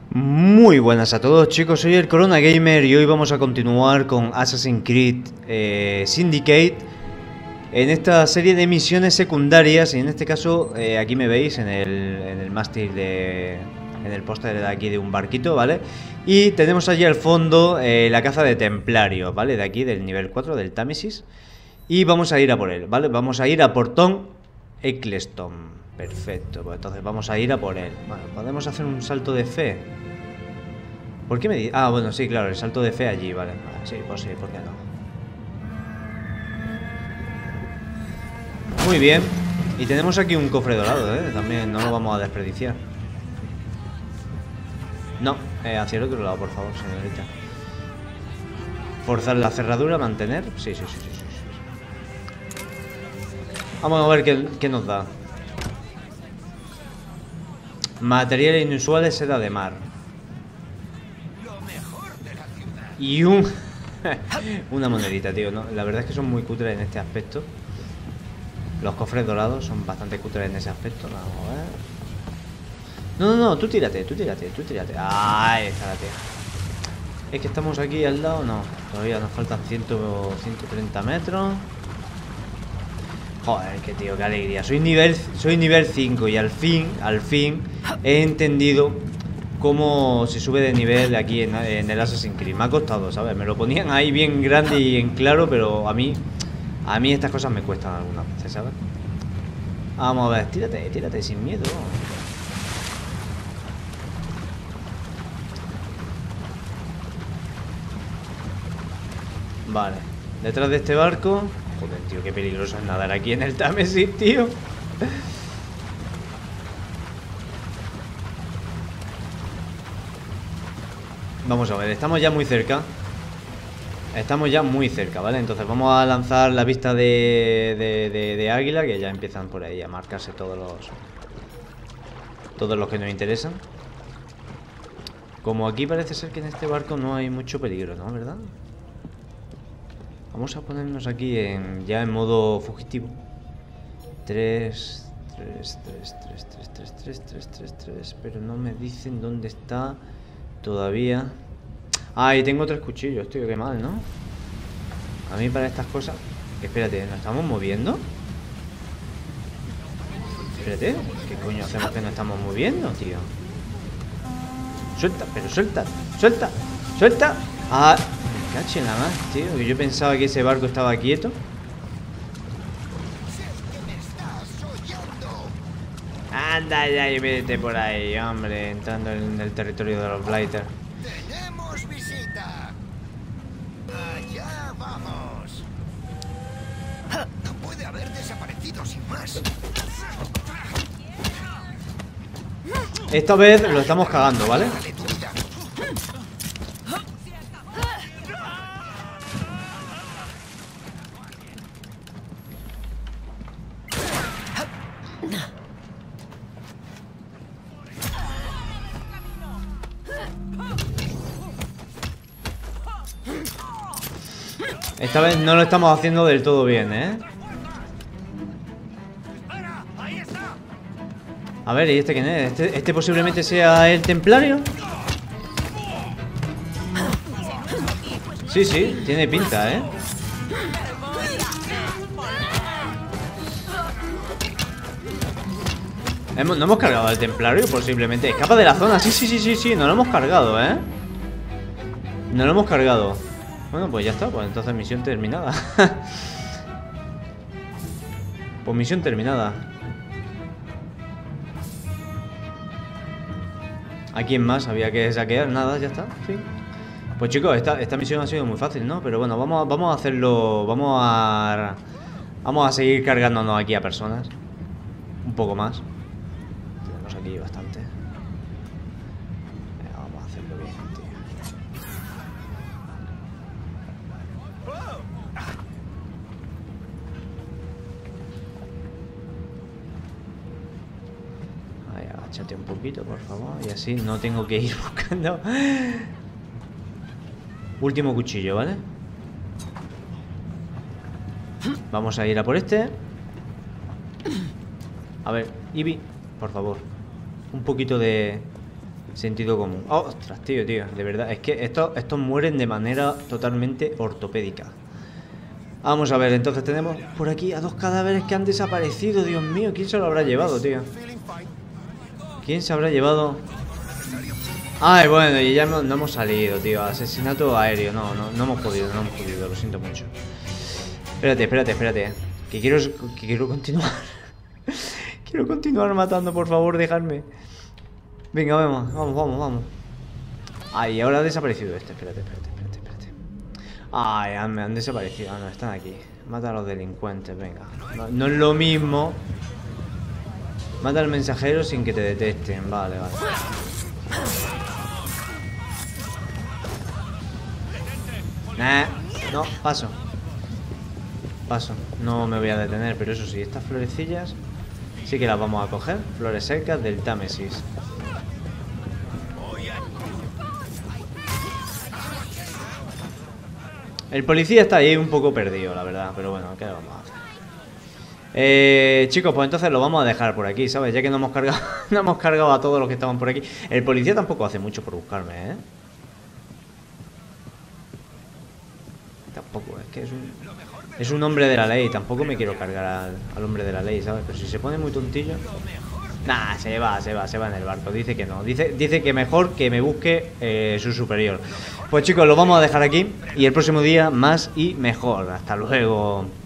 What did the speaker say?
Muy buenas a todos, chicos, soy el Corona Gamer y hoy vamos a continuar con Assassin's Creed Syndicate en esta serie de misiones secundarias. Y en este caso, aquí me veis en el mástil en el póster de aquí de un barquito, ¿vale? Y tenemos allí al fondo la caza de templarios, ¿vale? De aquí, del nivel 4, del Támesis. Y vamos a ir a por él, ¿vale? Vamos a ir a Portón Eccleston. Perfecto, pues entonces vamos a ir a por él. Bueno, podemos hacer un salto de fe. ¿Por qué me dice? Ah, bueno, sí, claro, el salto de fe allí, vale. Sí, pues sí, ¿por qué no? Muy bien. Y tenemos aquí un cofre dorado, ¿eh? También no lo vamos a desperdiciar. No, hacia el otro lado, por favor, señorita. Forzar la cerradura, mantener. Sí. Vamos a ver qué nos da. Materiales inusuales, seda de mar. Y una monedita, tío, ¿no? La verdad es que son muy cutres en este aspecto. Los cofres dorados son bastante cutres en ese aspecto. Vamos a ver. No, tú tírate. Ahí está la tía. Es que estamos aquí al lado, no. Todavía nos faltan 130 metros. Joder, que tío, qué alegría. Soy nivel 5 y al fin he entendido cómo se sube de nivel aquí en el Assassin's Creed. Me ha costado, ¿sabes? Me lo ponían ahí bien grande y en claro, pero a mí estas cosas me cuestan algunas veces, ¿sabes? Vamos a ver, tírate sin miedo. Vale, detrás de este barco. Joder, tío, qué peligroso es nadar aquí en el Támesis, tío. Vamos a ver, estamos ya muy cerca. ¿Vale? Entonces vamos a lanzar la vista de águila, que ya empiezan por ahí a marcarse todos los que nos interesan. Como aquí parece ser que en este barco no hay mucho peligro, ¿no? ¿Verdad? Vamos a ponernos aquí ya en modo fugitivo. 3, pero no me dicen dónde está todavía. Ah, y tengo 3 cuchillos, tío, qué mal, ¿no? A mí para estas cosas. Espérate, ¿nos estamos moviendo? Espérate, ¿qué coño hacemos que nos estamos moviendo, tío? Suelta, pero suelta. Ah, me caché nada más, tío. Yo pensaba que ese barco estaba quieto. Anda ya y vete por ahí, hombre, entrando en el territorio de los Blighter. ¡Tenemos visita! ¡Allá vamos! No puede haber desaparecido sin más. Esta vez lo estamos cagando, ¿vale? Esta vez no lo estamos haciendo del todo bien, ¿eh? A ver, ¿y este quién es? ¿Este posiblemente sea el templario? Sí, tiene pinta, ¿eh? ¿No hemos cargado al templario? Posiblemente. Escapa de la zona. Sí, no lo hemos cargado, ¿eh? No lo hemos cargado. Bueno, pues ya está, pues entonces misión terminada. Pues misión terminada. ¿A quién más había que saquear? Nada, ya está, sí. Pues chicos, esta misión ha sido muy fácil, ¿no? Pero bueno, vamos a hacerlo. Vamos a seguir cargándonos aquí a personas. Un poco más. Tenemos aquí bastante. Vamos a hacerlo bien, tío. Agáchate un poquito, por favor. Y así no tengo que ir buscando. Último cuchillo, ¿vale? Vamos a ir a por este. A ver, Ivy, por favor. Un poquito de Sentido común. Oh, ostras, tío, de verdad. Es que estos mueren de manera totalmente ortopédica. Vamos a ver, entonces tenemos por aquí a 2 cadáveres que han desaparecido. Dios mío, ¿quién se lo habrá llevado, tío? ¿Quién se habrá llevado? Ay, bueno, y ya no hemos salido, tío. Asesinato aéreo. No hemos podido, lo siento mucho. Espérate. Que quiero continuar. Quiero continuar matando, por favor, dejadme. Venga, vamos. Ay, ahora ha desaparecido este. Espérate. Ay, me han desaparecido. Ah, no, están aquí. Mata a los delincuentes, venga. No es lo mismo. Mata al mensajero sin que te detecten. Vale. No, paso. No me voy a detener, pero eso sí, estas florecillas sí que las vamos a coger. Flores secas del Támesis. El policía está ahí un poco perdido, la verdad. Pero bueno, ¿qué le vamos a hacer? Chicos, pues entonces lo vamos a dejar por aquí, ¿sabes? Ya que no hemos cargado a todos los que estaban por aquí. El policía tampoco hace mucho por buscarme, ¿eh? Tampoco, es que es un hombre de la ley. Tampoco me quiero cargar al hombre de la ley, ¿sabes? Pero si se pone muy tontillo... Nah, se va en el barco. Dice que no. Dice que mejor que me busque su superior. Pues chicos, lo vamos a dejar aquí. Y el próximo día más y mejor. Hasta luego.